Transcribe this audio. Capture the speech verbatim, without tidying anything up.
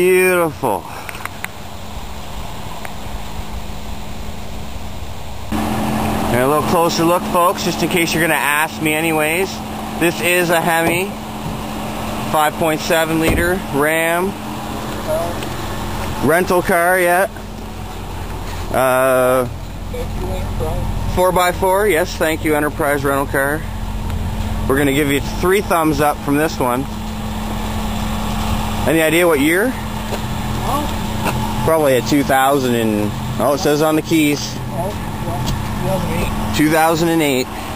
Beautiful. And a little closer look, folks, just in case you're going to ask me anyways. This is a HEMI five point seven liter Ram rental car, yeah. Uh, four by four, yes, thank you, Enterprise rental car. We're going to give you three thumbs up from this one. Any idea what year? Probably a two thousand and, oh, it says on the keys. two thousand eight.